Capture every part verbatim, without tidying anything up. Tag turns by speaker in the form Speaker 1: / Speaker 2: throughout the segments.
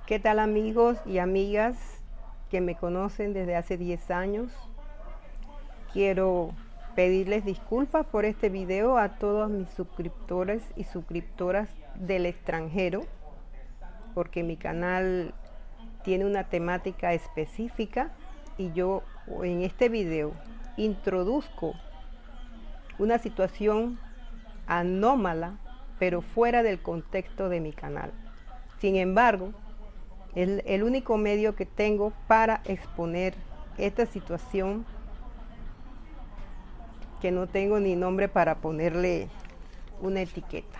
Speaker 1: ¿Qué tal, amigos y amigas que me conocen desde hace diez años? Quiero pedirles disculpas por este video a todos mis suscriptores y suscriptoras del extranjero, porque mi canal tiene una temática específica y yo en este video introduzco una situación anómala, pero fuera del contexto de mi canal. Sin embargo, el, el único medio que tengo para exponer esta situación, que no tengo ni nombre para ponerle una etiqueta.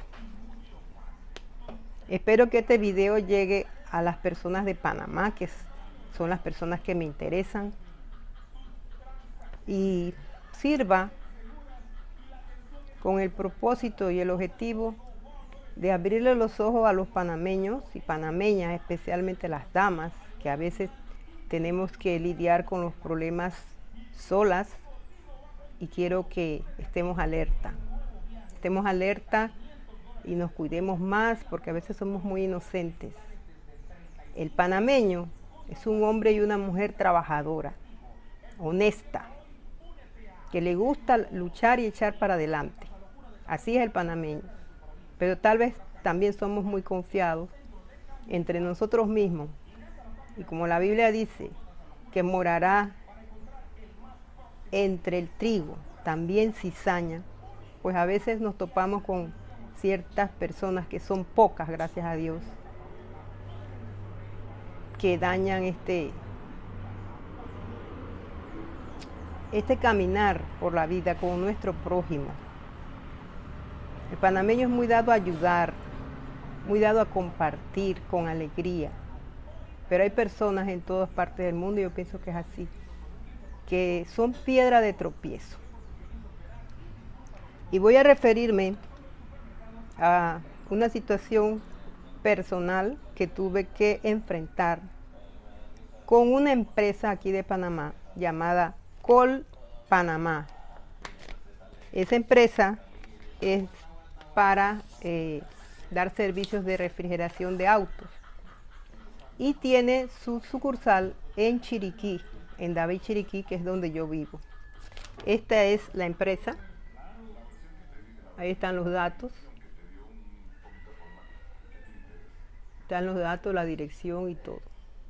Speaker 1: Espero que este video llegue a las personas de Panamá, que son las personas que me interesan, y sirva con el propósito y el objetivo de abrirle los ojos a los panameños y panameñas, especialmente las damas, que a veces tenemos que lidiar con los problemas solas, y quiero que estemos alerta, estemos alerta y nos cuidemos más, porque a veces somos muy inocentes. El panameño es un hombre y una mujer trabajadora, honesta, que le gusta luchar y echar para adelante. Así es el panameño. Pero tal vez también somos muy confiados entre nosotros mismos. Y como la Biblia dice, que morará entre el trigo, también cizaña, pues a veces nos topamos con ciertas personas, que son pocas, gracias a Dios, que dañan este, este caminar por la vida con nuestro prójimo. El panameño es muy dado a ayudar, muy dado a compartir con alegría, pero hay personas en todas partes del mundo, y yo pienso que es así, que son piedra de tropiezo. Y voy a referirme a una situación personal que tuve que enfrentar con una empresa aquí de Panamá llamada Col Panamá. Esa empresa es para eh, dar servicios de refrigeración de autos, y tiene su sucursal en Chiriquí, en David Chiriquí, que es donde yo vivo. Esta es la empresa. Ahí están los datos. Están los datos, la dirección y todo.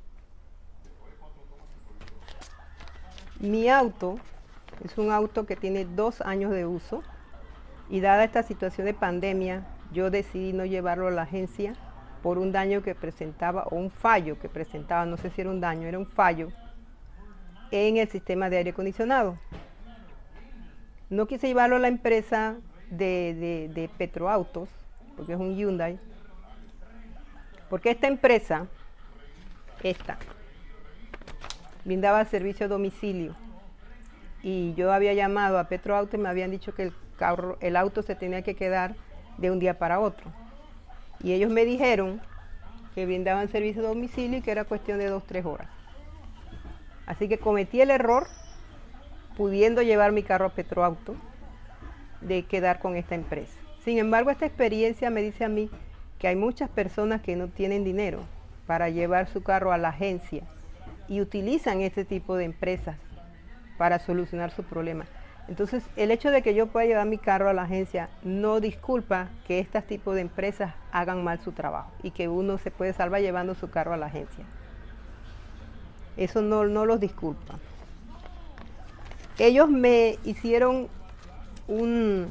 Speaker 1: Mi auto es un auto que tiene dos años de uso, y dada esta situación de pandemia, yo decidí no llevarlo a la agencia por un daño que presentaba, o un fallo que presentaba, no sé si era un daño, era un fallo en el sistema de aire acondicionado. No quise llevarlo a la empresa de, de, de Petroautos, porque es un Hyundai, porque esta empresa, esta, brindaba servicio a domicilio, y yo había llamado a Petroautos y me habían dicho que el, carro, el auto se tenía que quedar de un día para otro, y ellos me dijeron que brindaban servicio a domicilio y que era cuestión de dos, tres horas. Así que cometí el error, pudiendo llevar mi carro a Petroauto, de quedar con esta empresa. Sin embargo, esta experiencia me dice a mí que hay muchas personas que no tienen dinero para llevar su carro a la agencia y utilizan este tipo de empresas para solucionar su problema. Entonces, el hecho de que yo pueda llevar mi carro a la agencia no disculpa que este tipo de empresas hagan mal su trabajo, y que uno se puede salvar llevando su carro a la agencia. Eso no, no los disculpa. Ellos me hicieron un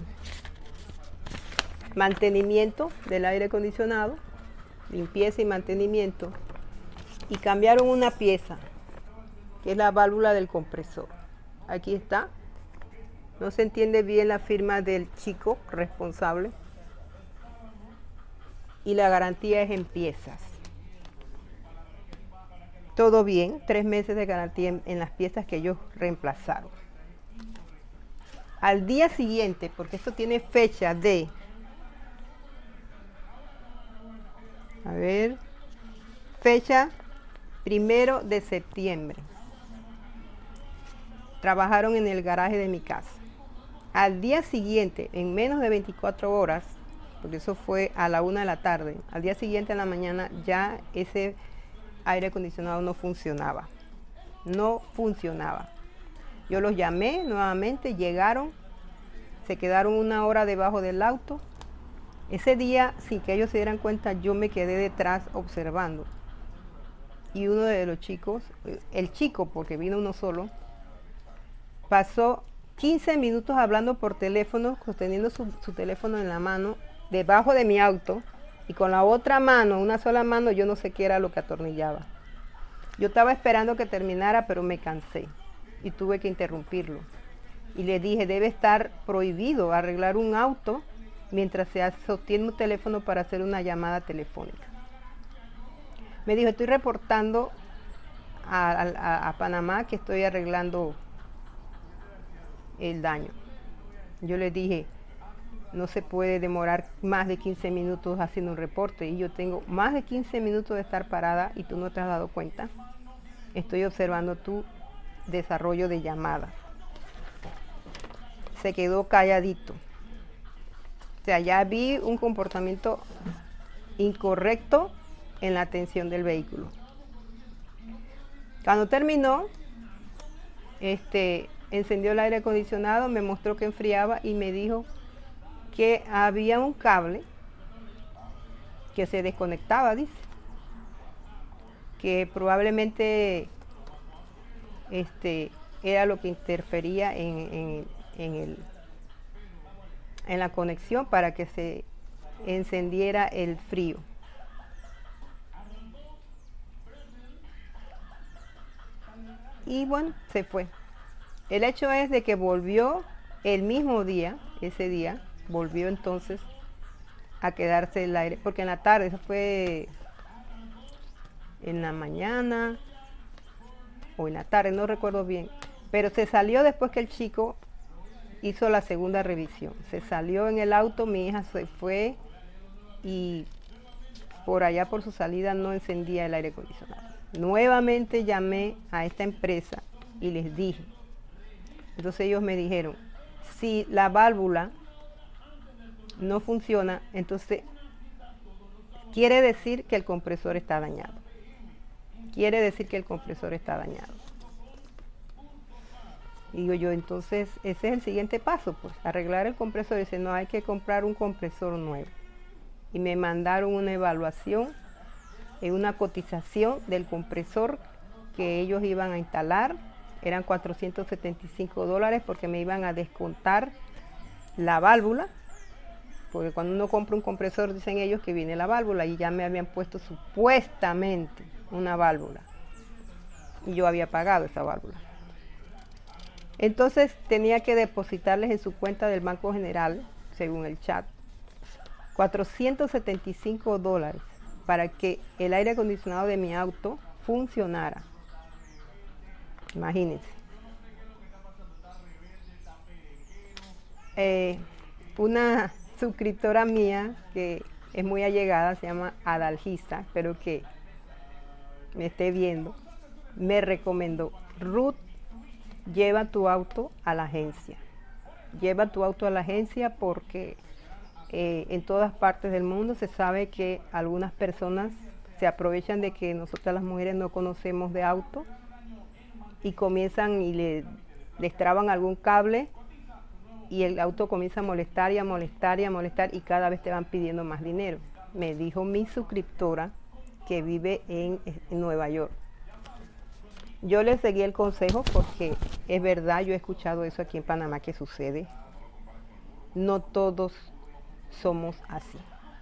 Speaker 1: mantenimiento del aire acondicionado, limpieza y mantenimiento, y cambiaron una pieza, que es la válvula del compresor. Aquí está. No se entiende bien la firma del chico responsable, y la garantía es en piezas. Todo bien, tres meses de garantía en, en las piezas que ellos reemplazaron. Al día siguiente, porque esto tiene fecha de, a ver, fecha primero de septiembre. Trabajaron en el garaje de mi casa. Al día siguiente, en menos de veinticuatro horas, porque eso fue a la una de la tarde, al día siguiente en la mañana ya ese aire acondicionado no funcionaba. No funcionaba. Yo los llamé nuevamente, llegaron, se quedaron una hora debajo del auto. Ese día, sin que ellos se dieran cuenta, yo me quedé detrás observando. Y uno de los chicos, el chico, porque vino uno solo, pasó quince minutos hablando por teléfono, sosteniendo su, su teléfono en la mano, debajo de mi auto, y con la otra mano, una sola mano, yo no sé qué era lo que atornillaba. Yo estaba esperando que terminara, pero me cansé y tuve que interrumpirlo. Y le dije, debe estar prohibido arreglar un auto mientras se sostiene un teléfono para hacer una llamada telefónica. Me dijo, estoy reportando a, a, a Panamá que estoy arreglando el daño. Yo le dije, no se puede demorar más de quince minutos haciendo un reporte, y yo tengo más de quince minutos de estar parada y tú no te has dado cuenta. Estoy observando tu desarrollo de llamada. Se quedó calladito. O sea, ya vi un comportamiento incorrecto en la atención del vehículo. Cuando terminó, este, encendió el aire acondicionado, me mostró que enfriaba y me dijo que había un cable que se desconectaba, dice, que probablemente este, era lo que interfería en, en, en, el, en la conexión para que se encendiera el frío. Y bueno, se fue. El hecho es de que volvió el mismo día, ese día, volvió entonces a quedarse el aire, porque en la tarde, eso fue en la mañana o en la tarde, no recuerdo bien, pero se salió después que el chico hizo la segunda revisión. Se salió en el auto, mi hija se fue y por allá por su salida no encendía el aire acondicionado. Nuevamente llamé a esta empresa y les dije. Entonces ellos me dijeron, si la válvula no funciona, entonces quiere decir que el compresor está dañado. Quiere decir que el compresor está dañado. Y digo yo, entonces ese es el siguiente paso, pues arreglar el compresor. Dice, no, hay que comprar un compresor nuevo. Y me mandaron una evaluación, eh, una cotización del compresor que ellos iban a instalar. Eran cuatrocientos setenta y cinco dólares porque me iban a descontar la válvula. Porque cuando uno compra un compresor, dicen ellos que viene la válvula, y ya me habían puesto supuestamente una válvula. Y yo había pagado esa válvula. Entonces tenía que depositarles en su cuenta del Banco General, según el chat, cuatrocientos setenta y cinco dólares para que el aire acondicionado de mi auto funcionara. Imagínense. Eh, una suscriptora mía que es muy allegada, se llama Adalgisa, espero que me esté viendo, me recomendó, Ruth, lleva tu auto a la agencia. Lleva tu auto a la agencia porque eh, en todas partes del mundo se sabe que algunas personas se aprovechan de que nosotras las mujeres no conocemos de auto y comienzan y le destraban algún cable y el auto comienza a molestar y a molestar y a molestar y cada vez te van pidiendo más dinero. Me dijo mi suscriptora que vive en, en Nueva York. Yo le seguí el consejo porque es verdad, yo he escuchado eso aquí en Panamá que sucede. No todos somos así.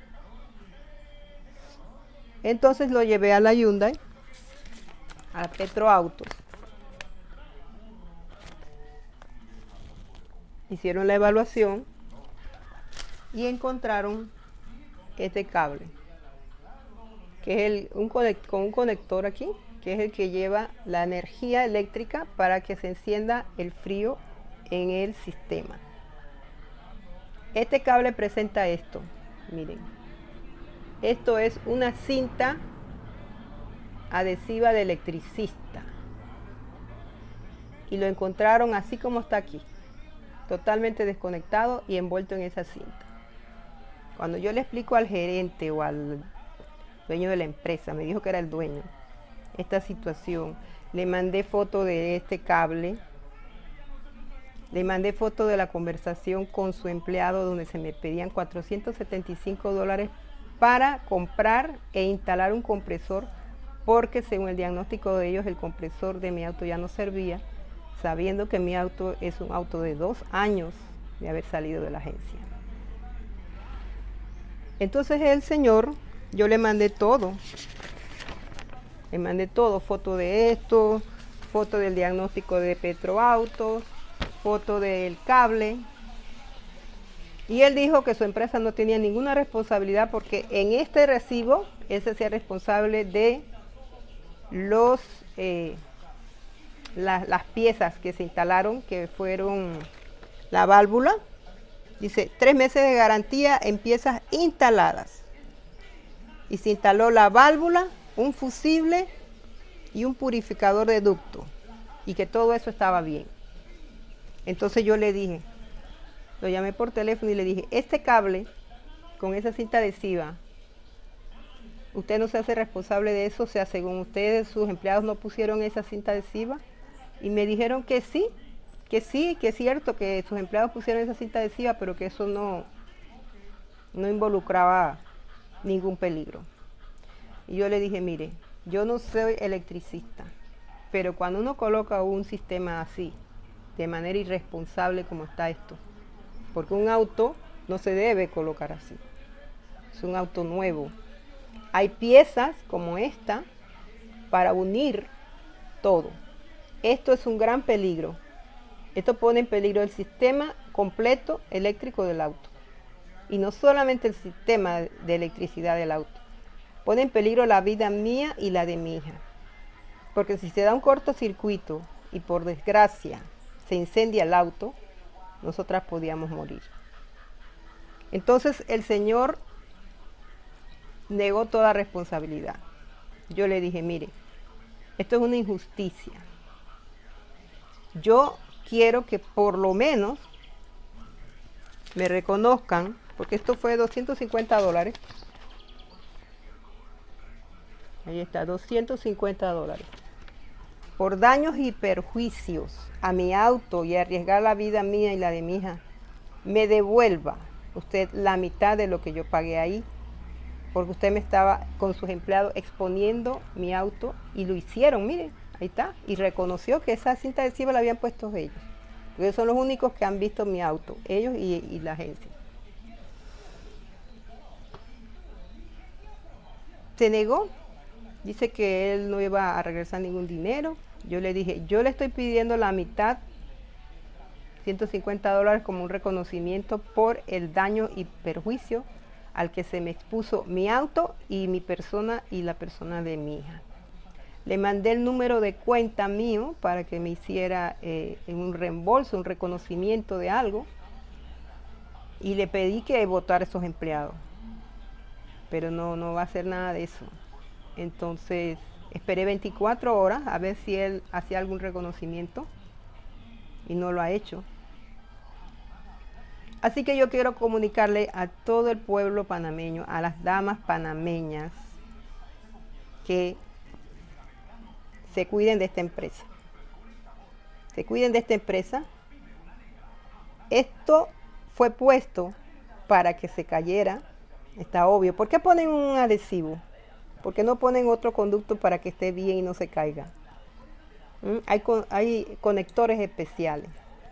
Speaker 1: Entonces lo llevé a la Hyundai, a Petroautos. Hicieron la evaluación y encontraron este cable, que es el, un conect, con un conector aquí, que es el que lleva la energía eléctrica para que se encienda el frío en el sistema. Este cable presenta esto, miren. Esto es una cinta adhesiva de electricista. Y lo encontraron así como está aquí, totalmente desconectado y envuelto en esa cinta. Cuando yo le explico al gerente o al dueño de la empresa, me dijo que era el dueño, esta situación. Le mandé foto de este cable. Le mandé foto de la conversación con su empleado donde se me pedían cuatrocientos setenta y cinco dólares para comprar e instalar un compresor, porque según el diagnóstico de ellos el compresor de mi auto ya no servía, sabiendo que mi auto es un auto de dos años de haber salido de la agencia. Entonces el señor, yo le mandé todo, le mandé todo, foto de esto, foto del diagnóstico de Petroautos, foto del cable, y él dijo que su empresa no tenía ninguna responsabilidad porque en este recibo él se hacía responsable de los eh, la, las piezas que se instalaron, que fueron la válvula, dice tres meses de garantía en piezas instaladas, y se instaló la válvula, un fusible y un purificador de ducto, y que todo eso estaba bien. Entonces yo le dije, lo llamé por teléfono y le dije, este cable con esa cinta adhesiva, usted no se hace responsable de eso, o sea, según ustedes, sus empleados no pusieron esa cinta adhesiva, y me dijeron que sí, que sí, que es cierto que sus empleados pusieron esa cinta adhesiva, pero que eso no, no involucraba ningún peligro. Y yo le dije, mire, yo no soy electricista, pero cuando uno coloca un sistema así, de manera irresponsable como está esto, porque un auto no se debe colocar así, es un auto nuevo. Hay piezas como esta para unir todo. Esto es un gran peligro. Esto pone en peligro el sistema completo eléctrico del auto. Y no solamente el sistema de electricidad del auto. Pone en peligro la vida mía y la de mi hija. Porque si se da un cortocircuito y por desgracia se incendia el auto, nosotras podíamos morir. Entonces el señor negó toda responsabilidad. Yo le dije, mire, esto es una injusticia. Yo quiero que por lo menos me reconozcan, porque esto fue doscientos cincuenta dólares. Ahí está, doscientos cincuenta dólares. Por daños y perjuicios a mi auto y arriesgar la vida mía y la de mi hija, me devuelva usted la mitad de lo que yo pagué ahí, porque usted me estaba con sus empleados exponiendo mi auto, y lo hicieron, miren, ahí está, y reconoció que esa cinta adhesiva la habían puesto ellos, porque son los únicos que han visto mi auto, ellos y, y la agencia. Se negó, dice que él no iba a regresar ningún dinero. Yo le dije, yo le estoy pidiendo la mitad, ciento cincuenta dólares como un reconocimiento por el daño y perjuicio al que se me expuso mi auto y mi persona y la persona de mi hija. Le mandé el número de cuenta mío para que me hiciera eh, un reembolso, un reconocimiento de algo, y le pedí que votara a esos empleados, pero no, no va a hacer nada de eso. Entonces esperé veinticuatro horas a ver si él hacía algún reconocimiento y no lo ha hecho. Así que yo quiero comunicarle a todo el pueblo panameño, a las damas panameñas, que se cuiden de esta empresa. Se cuiden de esta empresa. Esto fue puesto para que se cayera, está obvio. ¿Por qué ponen un adhesivo? ¿Por qué no ponen otro conducto para que esté bien y no se caiga? ¿Mm? Hay, con, hay conectores especiales.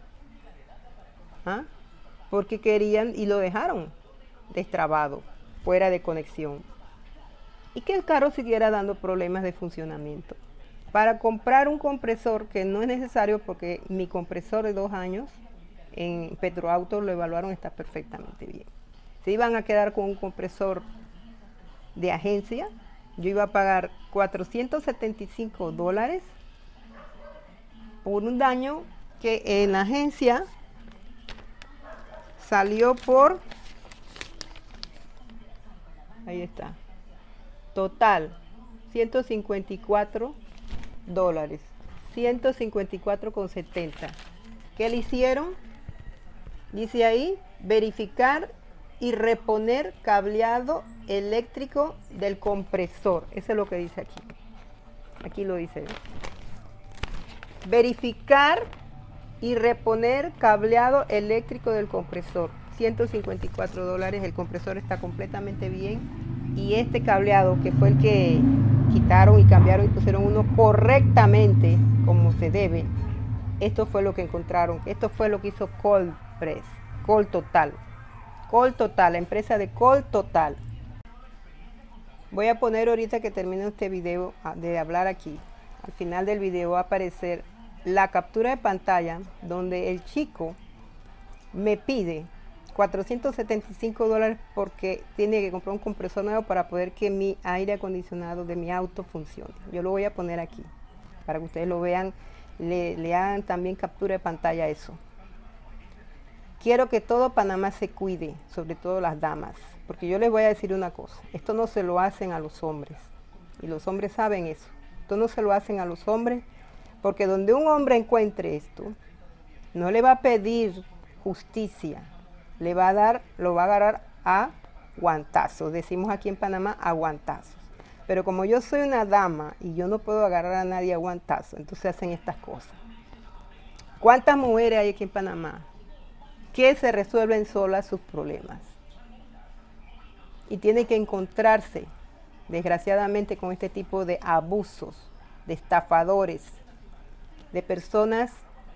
Speaker 1: ¿Ah? Porque querían y lo dejaron destrabado, fuera de conexión. Y que el carro siguiera dando problemas de funcionamiento. Para comprar un compresor, que no es necesario porque mi compresor de dos años en Petroautos lo evaluaron, está perfectamente bien. Se iban a quedar con un compresor de agencia, yo iba a pagar cuatrocientos setenta y cinco dólares por un daño que en la agencia salió por, ahí está, total, ciento cincuenta y cuatro dólares, ciento cincuenta y cuatro con setenta. ¿Qué le hicieron? Dice ahí, verificar y reponer cableado eléctrico del compresor. Eso es lo que dice aquí. Aquí lo dice. Verificar y reponer cableado eléctrico del compresor. ciento cincuenta y cuatro dólares. El compresor está completamente bien. Y este cableado, que fue el que quitaron y cambiaron y pusieron uno correctamente, como se debe, esto fue lo que encontraron. Esto fue lo que hizo Cold Press, Cold Total. Cold Total, la empresa de Cold Total. Voy a poner ahorita que termine este video de hablar aquí. Al final del video va a aparecer la captura de pantalla donde el chico me pide cuatrocientos setenta y cinco dólares porque tiene que comprar un compresor nuevo para poder que mi aire acondicionado de mi auto funcione. Yo lo voy a poner aquí para que ustedes lo vean, le, le hagan también captura de pantalla a eso. Quiero que todo Panamá se cuide, sobre todo las damas, porque yo les voy a decir una cosa, esto no se lo hacen a los hombres, y los hombres saben eso, esto no se lo hacen a los hombres, porque donde un hombre encuentre esto, no le va a pedir justicia, le va a dar, lo va a agarrar a guantazos, decimos aquí en Panamá, a guantazos. Pero como yo soy una dama y yo no puedo agarrar a nadie a guantazos, entonces hacen estas cosas. ¿Cuántas mujeres hay aquí en Panamá que se resuelven solas sus problemas? Y tienen que encontrarse, desgraciadamente, con este tipo de abusos, de estafadores, de personas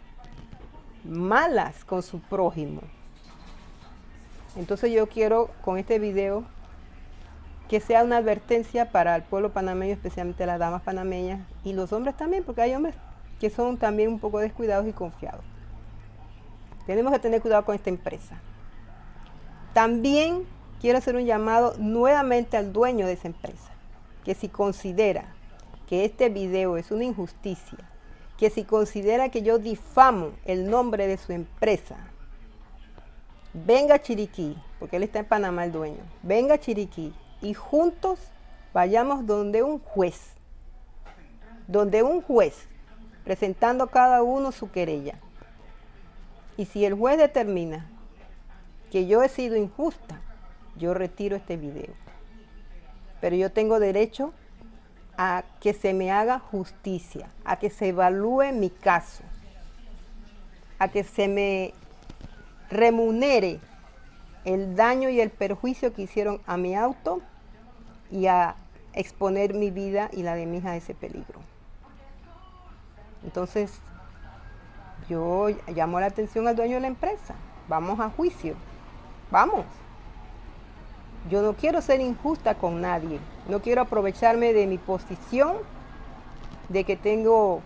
Speaker 1: malas con su prójimo. Entonces yo quiero con este video que sea una advertencia para el pueblo panameño, especialmente las damas panameñas y los hombres también, porque hay hombres que son también un poco descuidados y confiados. Tenemos que tener cuidado con esta empresa. También quiero hacer un llamado nuevamente al dueño de esa empresa, que si considera que este video es una injusticia, que si considera que yo difamo el nombre de su empresa, venga a Chiriquí, porque él está en Panamá el dueño, venga a Chiriquí y juntos vayamos donde un juez, donde un juez, presentando cada uno su querella. Y si el juez determina que yo he sido injusta, yo retiro este video. Pero yo tengo derecho a que se me haga justicia, a que se evalúe mi caso, a que se me remunere el daño y el perjuicio que hicieron a mi auto y a exponer mi vida y la de mi hija a ese peligro. Entonces, yo llamo la atención al dueño de la empresa. Vamos a juicio. Vamos. Yo no quiero ser injusta con nadie. No quiero aprovecharme de mi posición, de que tengo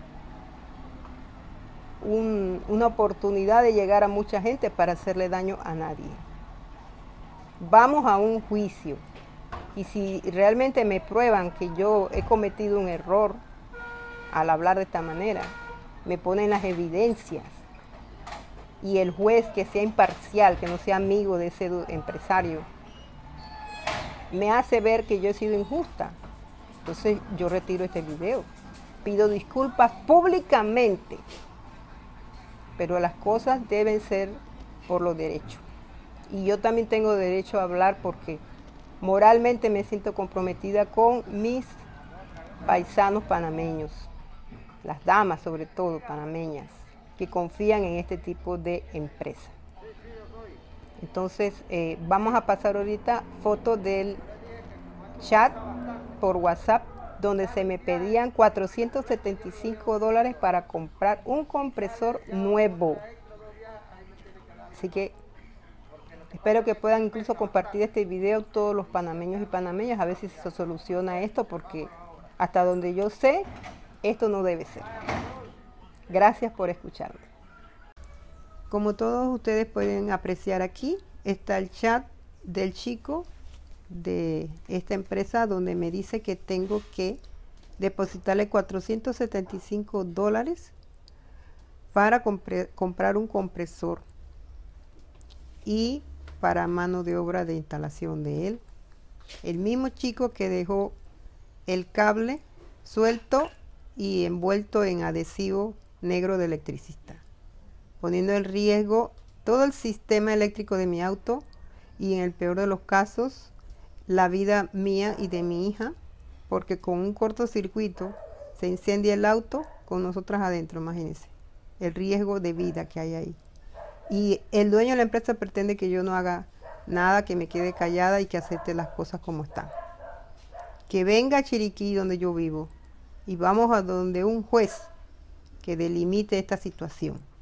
Speaker 1: un, una oportunidad de llegar a mucha gente para hacerle daño a nadie. Vamos a un juicio. Y si realmente me prueban que yo he cometido un error al hablar de esta manera, me ponen las evidencias. Y el juez, que sea imparcial, que no sea amigo de ese empresario, me hace ver que yo he sido injusta. Entonces yo retiro este video. Pido disculpas públicamente. Pero las cosas deben ser por los derechos. Y yo también tengo derecho a hablar porque moralmente me siento comprometida con mis paisanos panameños. Las damas sobre todo panameñas, que confían en este tipo de empresa. Entonces, eh, vamos a pasar ahorita fotos del chat por WhatsApp, donde se me pedían cuatrocientos setenta y cinco dólares para comprar un compresor nuevo. Así que espero que puedan incluso compartir este video todos los panameños y panameñas, a ver si se soluciona esto, porque hasta donde yo sé, esto no debe ser. Gracias por escucharme. Como todos ustedes pueden apreciar aquí, está el chat del chico de esta empresa donde me dice que tengo que depositarle cuatrocientos setenta y cinco dólares para comprar un compresor y para mano de obra de instalación de él. El mismo chico que dejó el cable suelto y envuelto en adhesivo negro de electricista, poniendo en riesgo todo el sistema eléctrico de mi auto y en el peor de los casos la vida mía y de mi hija, porque con un cortocircuito se incendia el auto con nosotras adentro, imagínense, el riesgo de vida que hay ahí. Y el dueño de la empresa pretende que yo no haga nada, que me quede callada y que acepte las cosas como están. Que venga a Chiriquí, donde yo vivo, y vamos a donde un juez que delimite esta situación.